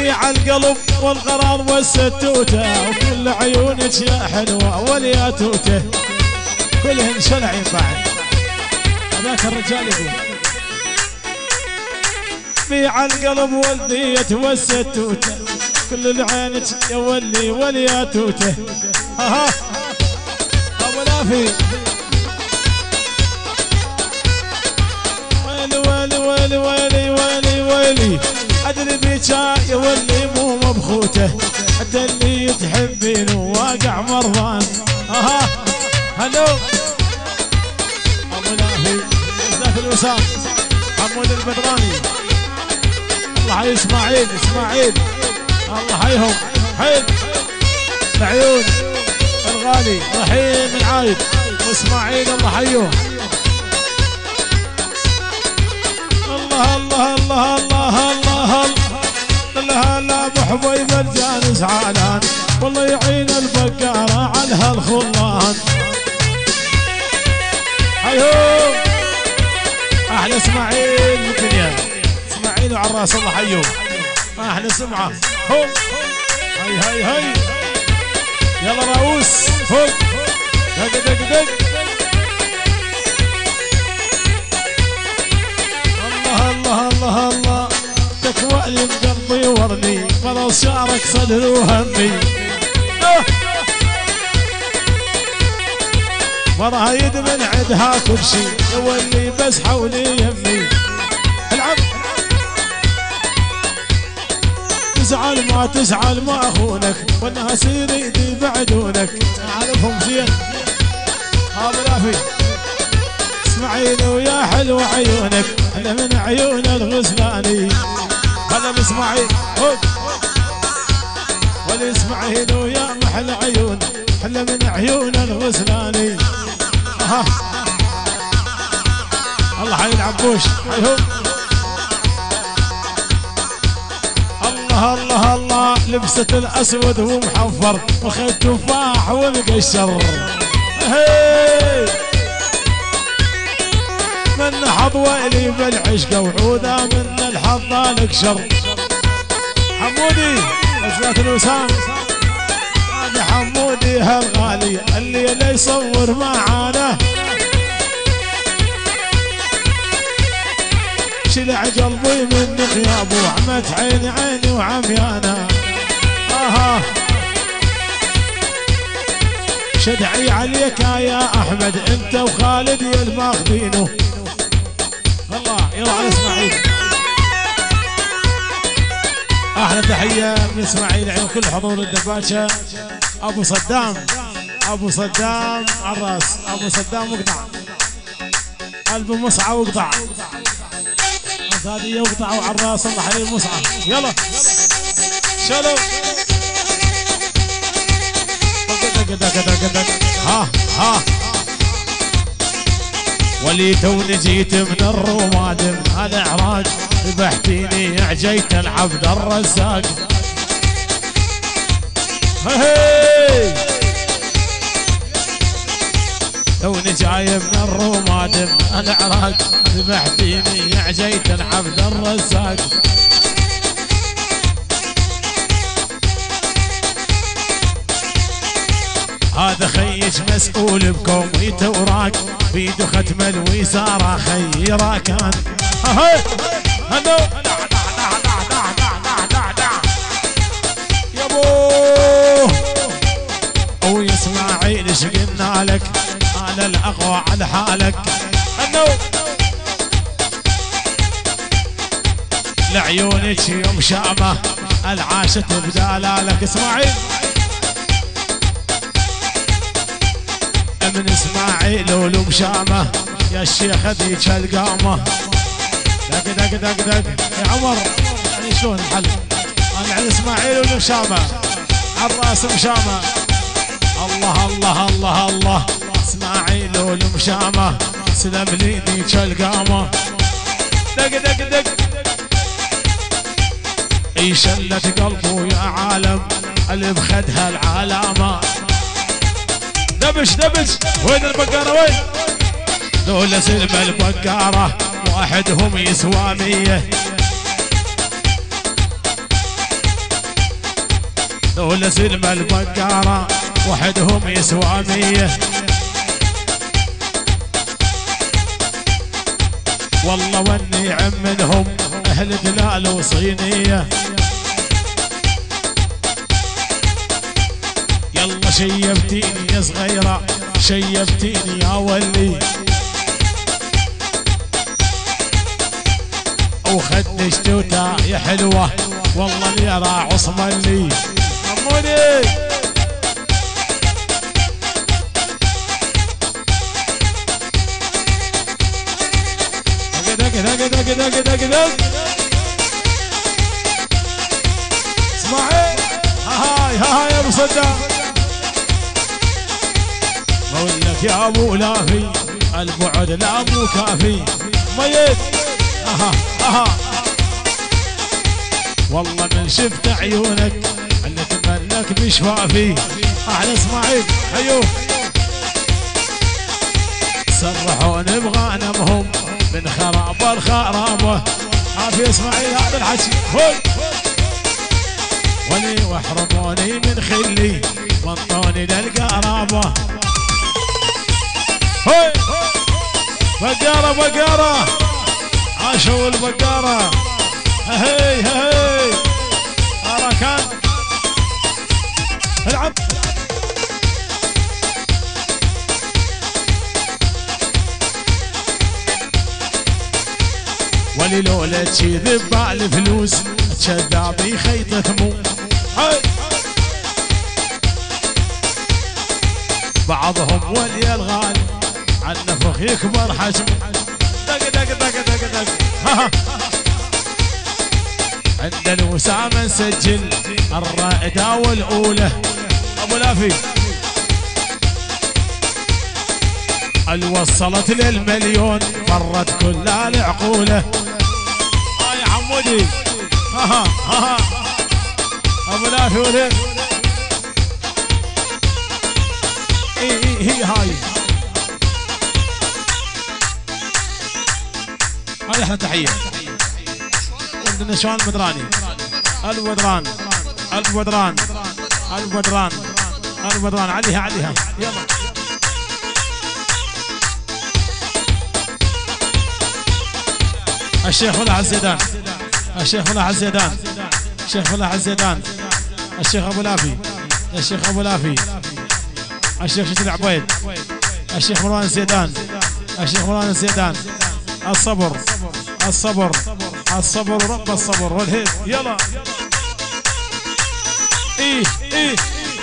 بيع القلب والغرام والستوته، وكل عيونك يا حلوه واليا توته، كلهن شلعين بعد. هذاك الرجال يقول بيع القلب والبيت والستوته، كل العينك يا ولي واليا توته. ها ابو لافي ويلي ويلي ويلي ويلي ويلي، ادري بيجا يا ولي مو مبخوته، حتى اللي تحبين واقع مرضان. هلو ابو لافي زاف الوسام حمود البدراني، الله حي اسماعيل الله حيهم حيل العيون الغالي رحيم العايد واسماعيل الله حيهم. الله الله الله الله الله الله الله ابو حبيب الجانس عالان، والله يعين البقاره على هالخلان. حيهم احلى اسماعيل بالدنيا، اسماعيل وعراس الله حيهم، احلى سمعه. هو هاي هاي هاي يلا راوس هو دق دق دق. الله الله الله الله تكوى لي بقلبي ورني، خلاص شعرك صدر وهمي. مرة يدمن عدها كل شي يولي بس حولي يمي. العب تزعل ما تزعل ما اخونك، والناس يريد يبعدونك، اعرفهم زين. ابو لافي اسماعيل ويا حلو عيونك، احلى من عيون الغزلاني. هلا باسماعيل والاسماعيل ويا محلى عيون، احلى من عيون الغزلاني. الله حي العبوش حيهم. الله الله الله لبست الاسود ومحفر، وخذ تفاح ومقشر. من حظ ويلي بالعشقه وعوده من الحظ الكشر. حمودي ازلات الوسام، هذا حمودي هالغالي اللي يصور معانا. شلع قلبي من غيابه وعمت عيني عيني وعميانا. شدعي عليك يا احمد انت وخالد يا الماخذينه. الله يلا على اسماعيل، احلى تحيه من اسماعيل عين كل حضور الدباشه. ابو صدام عراس، ابو صدام وقطع قلب مصعى وقطع هذه وقطع وعراس الله حي المصعى. يلا شلو ها ولي توني جيت من الروماد من الاعراج، ذبحتيني عجيت العبد الرزاق. توني جاي من الروماد من الاعراج، ذبحتيني عجيت العبد الرزاق. هذا خيج مسؤول بكوميته وراك، بيده ختم الوزاره خيره كان. هلو يا ابوه او اسماعيل ايش قلنا لك، انا الاقوى على حالك. هلو لعيونك يوم شامه العاشت بدلالك. اسماعيل من اسماعيل ولو شامه يا الشيخ ذيك القامه. دق دق دق دق يا عمر يعني شلون الحل؟ انا على اسماعيل ولو شامه عالراس مشامه. الله الله الله الله اسماعيل ولو شامه سلم لي ذيك القامه. دق دق دق اي شلت قلبه يا عالم اللي بخدها العلامه. دبش دبش وين البقارة وين؟ دول سلم البقارة واحدهم يسوى 100. ذول سلم البقارة وحدهم يسوى 100. والله والنعم منهم اهل دلال وصينية. يلا شيبتيني يا صغيرة شيبتيني يا ولي، وخدش توتا يا حلوة والله اللي راح عصملي. عمودي دق دق دق دق دق دق اسمعي هاي يا ابو صدام. بقول لك يا ابو لافي البعد لا مو كافي ميت. والله من شفت عيونك اللي تمنك بشفافي. احلى اسماعيل ايوه سرحون بغنمهم من خراب الخرابه. عافيه اسماعيل هذا الحكي ولي واحرموني من خلي وانطوني للقرابه. هوي بقاره عاشوا البقاره. هي حركات العب. ولي لولا تشذب بالفلوس كذابي خيطة مو. بعضهم ولي الغالي عن نفخ يكبر حجم. دق دق دق دق دق عند الوسامة نسجل الرائدة والأولى. أبو لافي الوصلت للمليون فرت كل العقولة. يا عمودي أبو لافي ولد هي هاي احلى تحية عندنا نشوان البدراني البدران عليها يلا. الشيخ فلاح الزيدان الشيخ ابو لافي الشيخ شتي العبيد الشيخ مروان الزيدان الصبر ورب الصبر والهيد يلا. ايه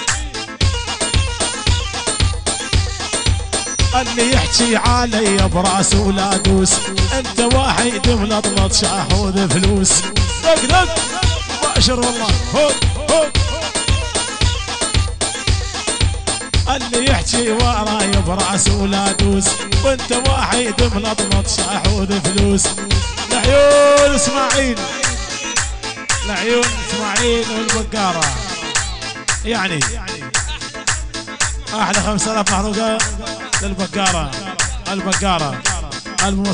اللي يحكي علي براسه ولا دوس انت واحد ملطلط شاحوذ فلوس. دق مباشر والله هود اللي يحكي وراي براسه ولا دوس وانت واحد ملطلط شاحوذ فلوس. لعيون اسماعيل والبقارة يعني احلى 5000 محروقة للبقارة. قلب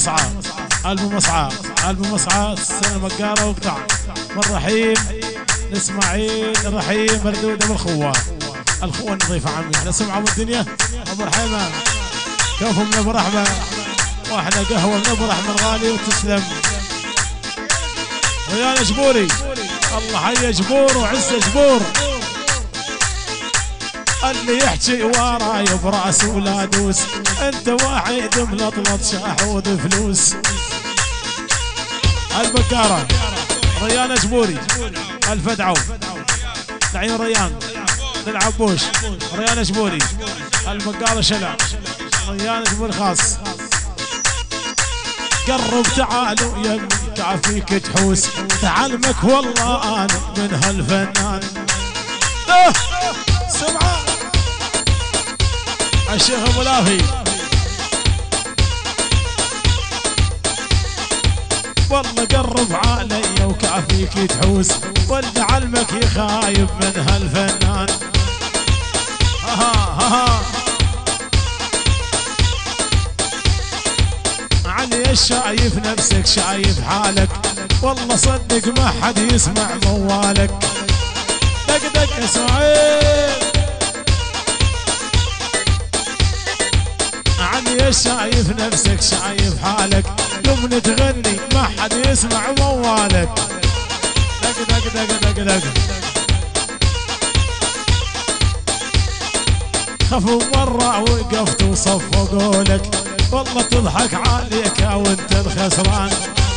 مصعى السنة البقارة وقطع من رحيم لاسماعيل الرحيم مردودة بالخوة نظيفة عمي. احنا سمعة من الدنيا ابو رحيمة كفو من ابو رحمة واحنا قهوة من ابو رحمة الغالي وتسلم. ويا جبوري الله حي جبور وعز جبور اللي يحكي وراي براسه ولا دوس انت واحد ملطلط شاحوذ فلوس. البقارة ريان جبوري الفدعو لعين ريان للعبوش ريان جبوري البقارة شلع ريان جبوري خاص. قرب تعالوا يمي كافيك تحوس تعلمك والله انا من هالفنان. سمعة الشيخ ابو لافي والله قرب علي وكافيك تحوس ولد علمك يخايب من هالفنان. علي شايف نفسك شايف حالك والله صدق ما حد يسمع موالك. دق دق اسماعيل عني شايف نفسك شايف حالك يوم تغني ما حد يسمع موالك دق دق دق دق دق خفوا مرة وقفت وصفقوا لك والله تضحك عليك وانت الخسران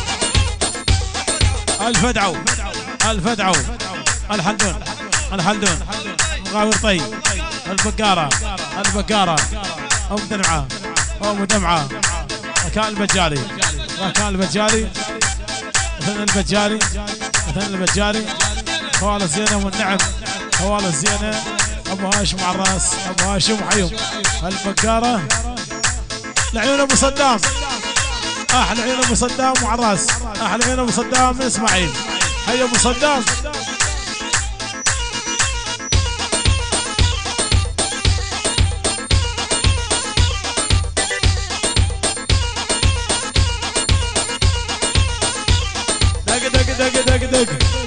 الفدعو الفدعو الحلدون الحلدون مغاور طيب البقارة البقارة أم دمعة أم دمعة مكان البجاري مكان البجاري مثل البجاري مثل البجاري خوال الزينة والنعم خوال الزينة أبو هاشم على الراس أبو هاشم حيوم البقارة العيون أبو صدام أحلى عيون أبو صدام وعلى الراس أحلى عيون أبو صدام من إسماعيل حي أبو صدام دق دق دق دق دق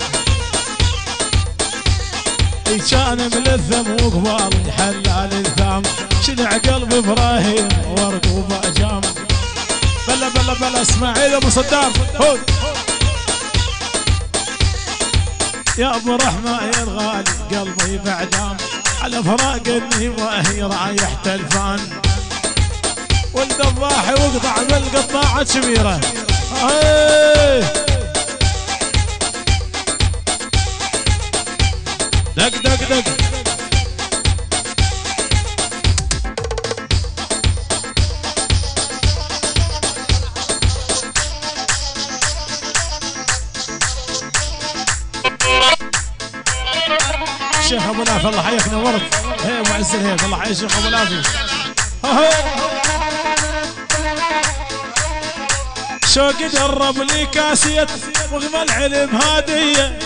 كان ملثم وقبال حلال الثام شنع قلب ابراهيم ورقوبه جام بلا بلا بلا اسماعيل ابو صدام هود يا ابو رحمه يا الغالي قلبي بعدام على فراق النيمه هي رايح تلفان ولد الضاحي وقطع بالقطاعه شميره دق دق دق الشيخ ابو لافي الله حياك نورت هي معز الهيك الله حيا الشيخ ابو لافي شوق قرب لي كاسيه رغم العلم هاديه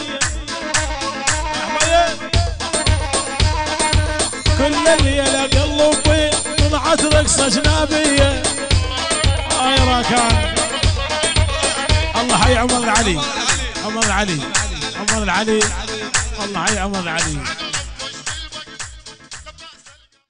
كل الليلة قلبي طلعت رقصة أجنبية راكان الله حي عمر العلي عمر العلي عمر العلي الله حي عمر العلي